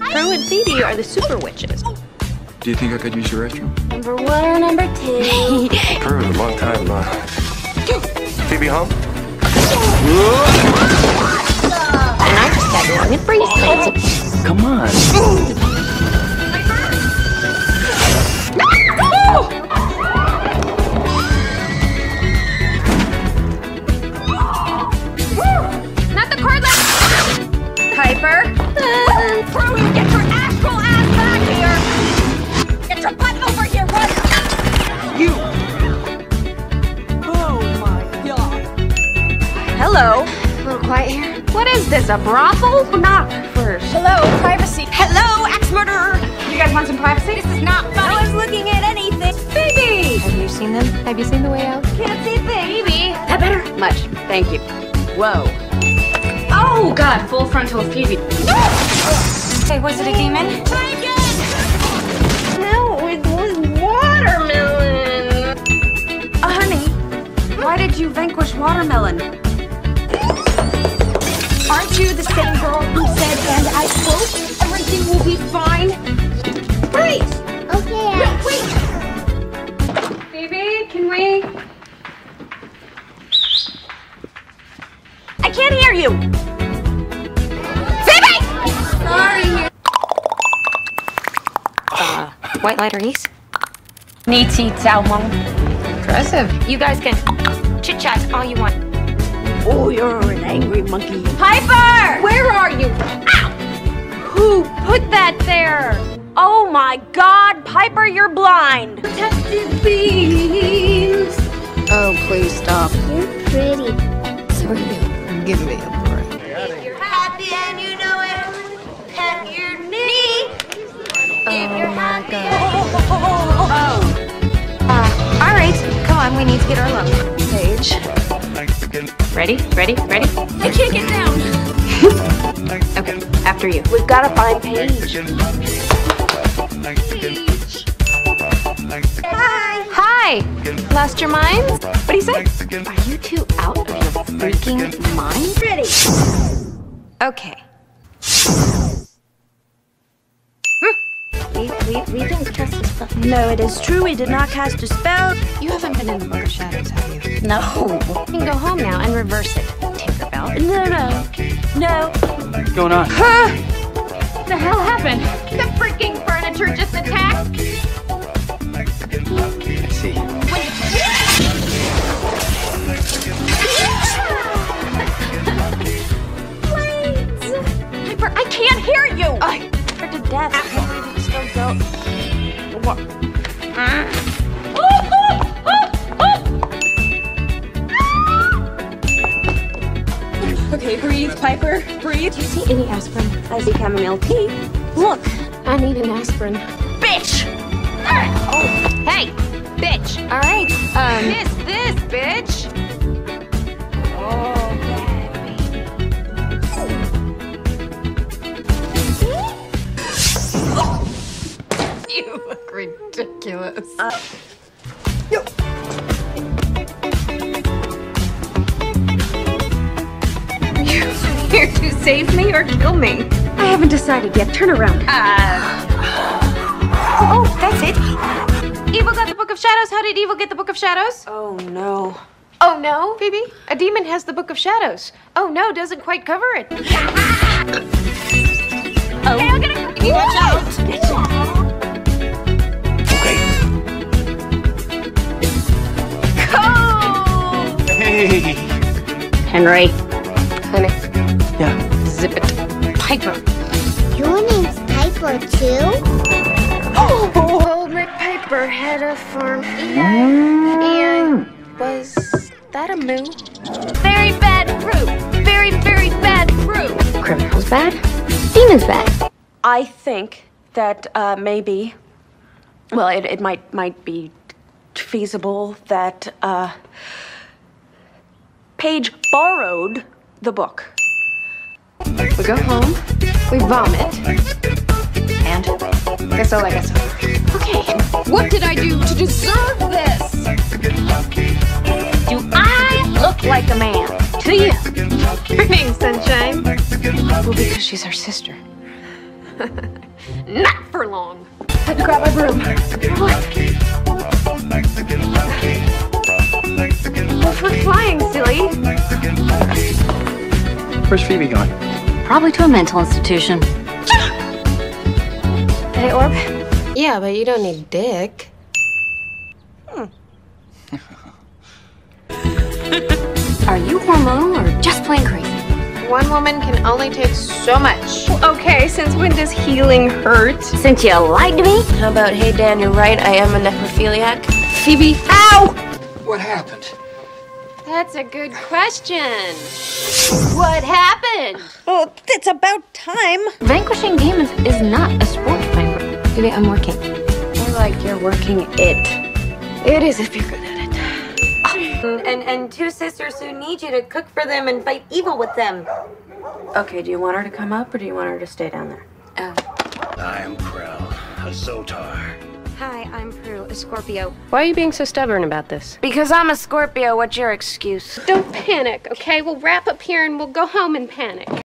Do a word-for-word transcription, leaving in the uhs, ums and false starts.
Prue and Phoebe are the super witches. Do you think I could use your restroom? Number one or number two? Prue, a long time, uh... Phoebe home? And I just got along and freeze crazy. Come on. Not the cord left. Piper. Prue, get your astral ass back here! Get your butt over here, right? You! Oh my god. Hello. A little quiet here. What is this, a brothel? Knock first. Hello, privacy. Hello, ex-murderer. You guys want some privacy? This is not funny. I was looking at anything. Phoebe! Have you seen them? Have you seen The Way Out? Can't see things. Phoebe! That better? Much. Thank you. Whoa. Oh, God. Full frontal Phoebe. Hey, was it a demon? No, it was watermelon. Uh, honey, why did you vanquish watermelon? Aren't you the same girl who said, and I quote, everything will be fine? Freeze! Okay. No, wait! Phoebe, can we? I can't hear you! Phoebe! Sorry. Uh, white lighter east? Niti Talmon. Impressive. You guys can chit-chat all you want. Oh, you're an angry monkey. Piper! Where are you? Ow! Who put that there? Oh my god, Piper, you're blind. Protective beams. Oh, please stop. You're pretty. So are you. Give me a break. If you're happy and you know it, pat your knee. If you're happy and... Oh. Uh, all right. Come on, we need to get our look. Page. Ready? Ready? Ready? I can't get down. Okay, after you. We've got to find Paige. Hi. Hi! Lost your minds? What do you say? Are you two out of your freaking mind? Ready. Okay. We, we, we didn't cast a spell. No, it is true. We did not cast a spell. You haven't been in the Book of Shadows, have you? No. You can go home now and reverse it, Tinkerbell. No, no. No. What's going on? Huh? What the hell happened? The freaking furniture just attacked. I see. Piper, I can't hear you. I heard to death. I can't believe you still go. What? Okay, breathe, Piper. Breathe. Do you see any aspirin? I see chamomile tea. Look. I need an aspirin. Bitch! Oh, hey, bitch. All right. Um. Miss this, bitch! Oh, baby. You look ridiculous. Uh, yo. Are you here to save me or kill me? I haven't decided yet. Turn around. Uh. Oh, that's it. Evil got the Book of Shadows. How did Evil get the Book of Shadows? Oh, no. Oh, no, Phoebe? A demon has the Book of Shadows. Oh, no, doesn't quite cover it. Oh. Okay, I'm gonna... You watch out. Okay. Go! Hey! Henry. Honey. Yeah. Zip it. Piper. Your name's Piper, too? Oh, old McPiper had a farm. And was that a moo? Very bad fruit. Very, very bad fruit. Criminals bad? Demons bad. I think that uh, maybe, well, it, it might might be feasible that uh, Paige borrowed the book. We go home, we vomit, and that's all I got. Okay, what did I do to deserve this? Do I look like a man to you? Her name's Sunshine. Well, because she's our sister. Not for long. Had to grab my broom. Well, we're flying, silly. Where's Phoebe going? Probably to a mental institution. Hey, Orb. Yeah, but you don't need dick. Hmm. Are you hormonal or just plain crazy? One woman can only take so much. Okay, since when does healing hurt? Since you lied to me? How about, hey Dan, you're right, I am a necrophiliac? Phoebe, ow! What happened? That's a good question. What happened? Oh, it's about time. Vanquishing demons is not a sport, Piper. Phoebe, I'm working. More like you're working it. It is if you're good at it. And, and two sisters who need you to cook for them and fight evil with them. Okay, do you want her to come up or do you want her to stay down there? Oh. I am Krell, a Zotar. Hi, I'm Prue, a Scorpio. Why are you being so stubborn about this? Because I'm a Scorpio, what's your excuse? Don't panic, okay? We'll wrap up here and we'll go home and panic.